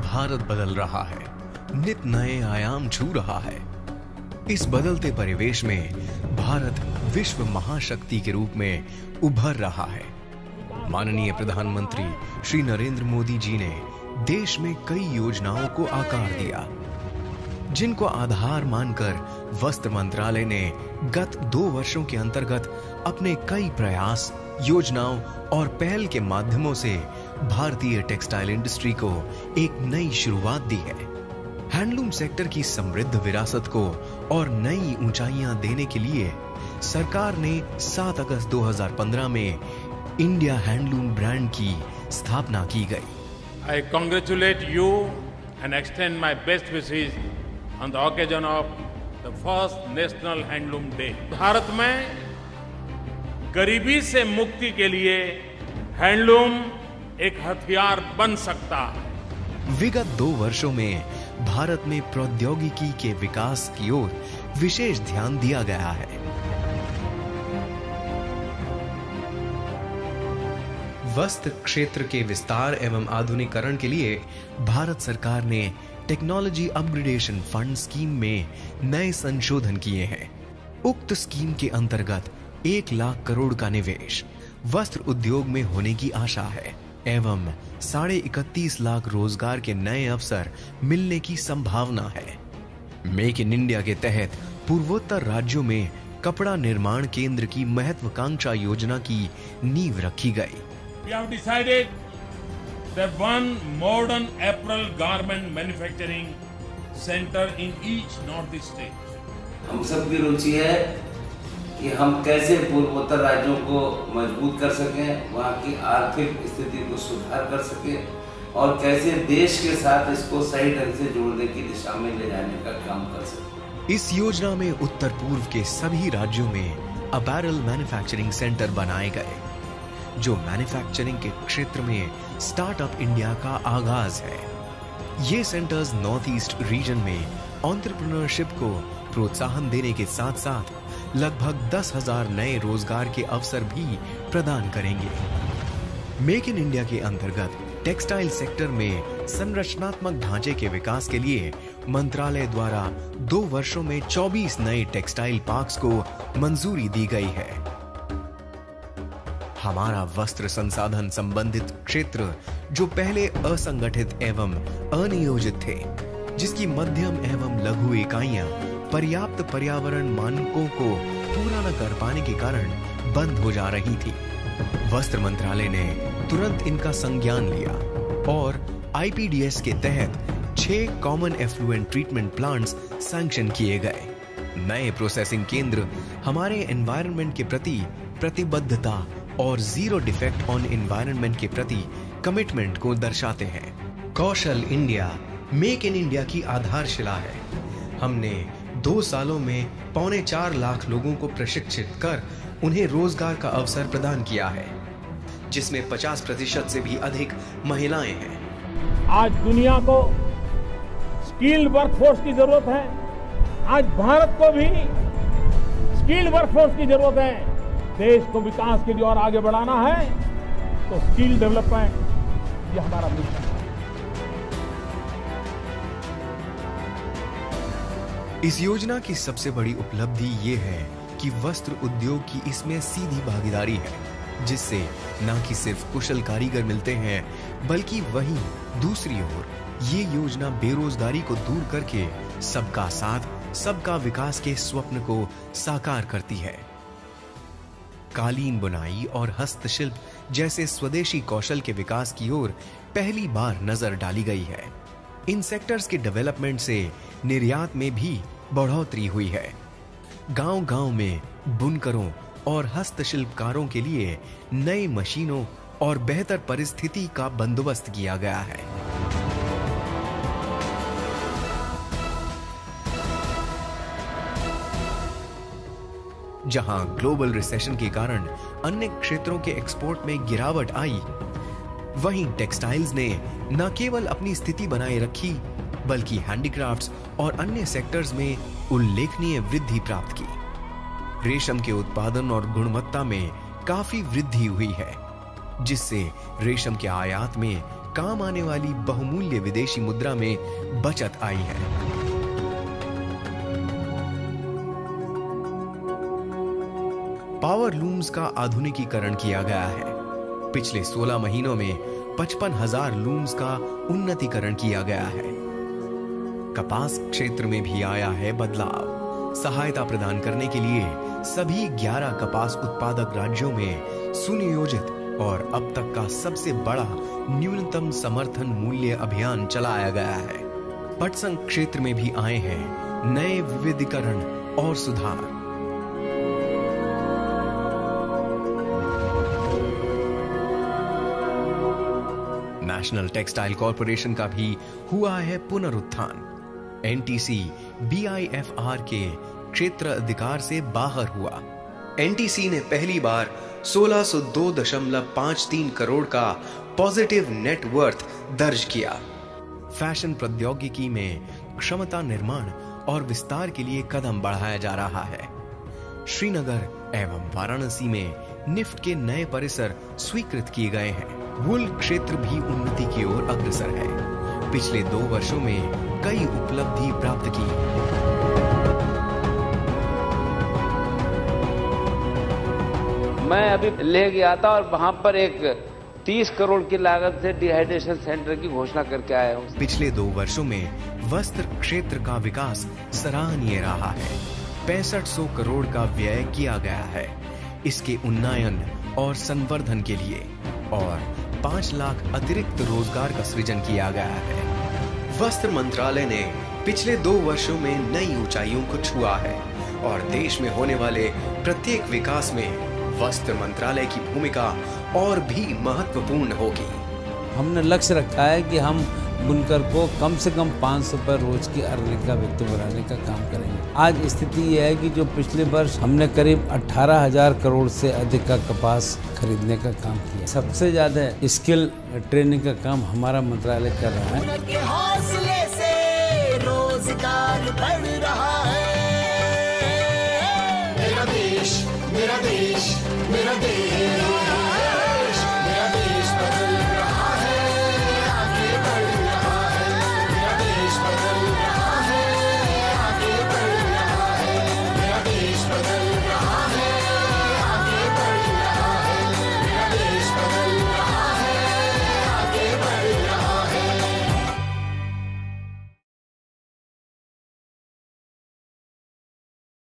भारत बदल रहा है, नित नए आयाम छू रहा है। इस बदलते परिवेश में भारत विश्व महाशक्ति के रूप में उभर रहा है। माननीय प्रधानमंत्री श्री नरेंद्र मोदी जी ने देश में कई योजनाओं को आकार दिया, जिनको आधार मानकर वस्त्र मंत्रालय ने गत 2 वर्षों के अंतर्गत अपने कई प्रयास, योजनाओं और पहल के माध्यमों से भारतीय टेक्सटाइल इंडस्ट्री को एक नई शुरुआत दी है। हैंडलूम सेक्टर की समृद्ध विरासत को और नई ऊंचाइयां देने के लिए सरकार ने 7 अगस्त 2015 में इंडिया हैंडलूम ब्रांड की स्थापना की गई। I congratulate you and extend my best wishes on the occasion of the first National Handloom Day. Bharat में गरीबी से मुक्ति के लिए हैंडलूम एक हथियार बन सकता है। विगत 2 वर्षों में भारत में प्रौद्योगिकी के विकास की ओर विशेष ध्यान दिया गया है। वस्त्र क्षेत्र के विस्तार एवं आधुनिकीकरण के लिए भारत सरकार ने टेक्नोलॉजी अपग्रेडेशन फंड स्कीम में नए संशोधन किए हैं। उक्त स्कीम के अंतर्गत 1 लाख करोड़ का निवेश वस्त्र उद्योग में होने की आशा है एवं 31.5 लाख रोजगार के नए अवसर मिलने की संभावना है। मेक इन इंडिया के तहत पूर्वोत्तर राज्यों में कपड़ा निर्माण केंद्र की महत्वाकांक्षा योजना की नींव रखी गई। We have decided that one modern apparel garment manufacturing center in each northeast state. हम सबकी रुचि है कि हम कैसे पूर्वोत्तर राज्यों को मजबूत कर सकें, वहाँ की आर्थिक स्थिति को सुधार कर सकें और कैसे देश के साथ इसको सही ढंग से जोड़ने की दिशा में ले जाने का काम कर सकें। इस योजना में उत्तर पूर्व के सभी राज्यों में अपैरल मैन्युफैक्चरिंग सेंटर बनाए गए, जो मैन्युफैक्चरिंग के क्षेत्र में स्टार्टअप इंडिया का आगाज है। ये सेंटर्स नॉर्थ ईस्ट रीजन में एंटरप्रेन्योरशिप को प्रोत्साहन देने के साथ साथ लगभग 10,000 नए रोजगार के अवसर भी प्रदान करेंगे। मेक इन इंडिया के अंतर्गत टेक्सटाइल सेक्टर में संरचनात्मक ढांचे के विकास के लिए मंत्रालय द्वारा 2 वर्षों में 24 नए टेक्सटाइल पार्क्स को मंजूरी दी गई है। हमारा वस्त्र संसाधन संबंधित क्षेत्र जो पहले असंगठित एवं अनियोजित थे, जिसकी मध्यम एवं लघु इकाइयां पर्याप्त पर्यावरण मानकों को पूरा न कर पाने के कारण बंद हो जा रही थी, वस्त्र मंत्रालय ने तुरंत इनका संज्ञान लिया और आईपीडीएस के तहत 6 common effluent treatment plants sanction किए गए। नए प्रोसेसिंग केंद्र हमारे एनवायरनमेंट के प्रति प्रतिबद्धता और जीरो डिफेक्ट ऑन एनवायरनमेंट के प्रति कमिटमेंट को दर्शाते हैं। Kaushal India make in India की आधारशिला है। हमने 2 सालों में 3.25 लाख लोगों को प्रशिक्षित कर उन्हें रोजगार का अवसर प्रदान किया है, जिसमें 50% से भी अधिक महिलाएं हैं। आज दुनिया को स्किल्ड वर्कफोर्स की जरूरत है। आज भारत को भी स्किल्ड वर्कफोर्स की जरूरत है। देश को विकास के लिए और आगे बढ़ाना है तो स्किल डेवलपमेंट ये हमारा मिशन है। इस योजना की सबसे बड़ी उपलब्धि ये है कि वस्त्र उद्योग की इसमें सीधी भागीदारी है, जिससे न कि सिर्फ कुशल कारीगर मिलते हैं, बल्कि वहीं दूसरी ओर ये योजना बेरोजगारी को दूर करके सबका साथ, सबका विकास के स्वप्न को साकार करती है। कालीन बुनाई और हस्तशिल्प जैसे स्वदेशी कौशल के विकास की ओर पहली बार नजर डाली गई है। इन सेक्टर्स के डेवलपमेंट से निर्यात में भी बढ़ोतरी हुई है। गांव-गांव में बुनकरों और हस्तशिल्पकारों के लिए नई मशीनों और बेहतर परिस्थिति का बंदोबस्त किया गया है। जहां ग्लोबल रिसेशन के कारण अन्य क्षेत्रों के एक्सपोर्ट में गिरावट आई, वहीं टेक्सटाइल्स ने न केवल अपनी स्थिति बनाए रखी, बल्कि हैंडीक्राफ्ट्स और अन्य सेक्टर्स में उल्लेखनीय वृद्धि प्राप्त की। रेशम के उत्पादन और गुणवत्ता में काफी वृद्धि हुई है, जिससे रेशम के आयात में काम आने वाली बहुमूल्य विदेशी मुद्रा में बचत आई है। पावर लूम्स का आधुनिकीकरण किया गया है। पिछले 16 महीनों में 55,000 लूम्स का उन्नतीकरण किया गया है। कपास क्षेत्र में भी आया है बदलाव। सहायता प्रदान करने के लिए सभी 11 कपास उत्पादक राज्यों में सुनियोजित और अब तक का सबसे बड़ा न्यूनतम समर्थन मूल्य अभियान चलाया गया है। पटसन क्षेत्र में भी आए हैं नए विविधीकरण और सुधार। नेशनल टेक्सटाइल कॉरपोरेशन का भी हुआ है पुनरुत्थान। एनटीसी बीआईएफआर के क्षेत्र अधिकार से बाहर हुआ। एनटीसी ने पहली बार 1602.53 करोड़ का पॉजिटिव नेट वर्थ दर्ज किया। फैशन प्रौद्योगिकी में क्षमता निर्माण और विस्तार के लिए कदम बढ़ाया जा रहा है। श्रीनगर एवं वाराणसी में निफ्ट के नए परिसर स्वीकृत किए गए हैं। वुल क्षेत्र भी उन्नति की ओर अग्रसर है। पिछले 2 वर्षों में कई उपलब्धि प्राप्त की। मैं अभी लेह गया था और वहां पर एक 30 करोड़ की लागत से डिहाइड्रेशन सेंटर की घोषणा करके आया हूँ। पिछले 2 वर्षों में वस्त्र क्षेत्र का विकास सराहनीय रहा है। 6500 करोड़ का व्यय किया गया है इसके उन्नयन और संवर्धन के लिए और 5 लाख अतिरिक्त रोजगार का सृजन किया गया है। वस्त्र मंत्रालय ने पिछले 2 वर्षों में नई ऊंचाइयों को छुआ है और देश में होने वाले प्रत्येक विकास में वस्त्र मंत्रालय की भूमिका और भी महत्वपूर्ण होगी। हमने लक्ष्य रखा है कि हम बुनकर को कम से कम 500 रुपये रोज की अर्निंग का व्यक्ति बनाने का काम करेंगे। आज स्थिति यह है कि जो पिछले वर्ष हमने करीब 18,000 करोड़ से अधिक का कपास खरीदने का काम किया। सबसे ज्यादा स्किल ट्रेनिंग का काम हमारा मंत्रालय कर रहा है। उनके हौसले से रोजगार बढ़ रहा है। मेरा देश, मेरा देश, मेरा देश।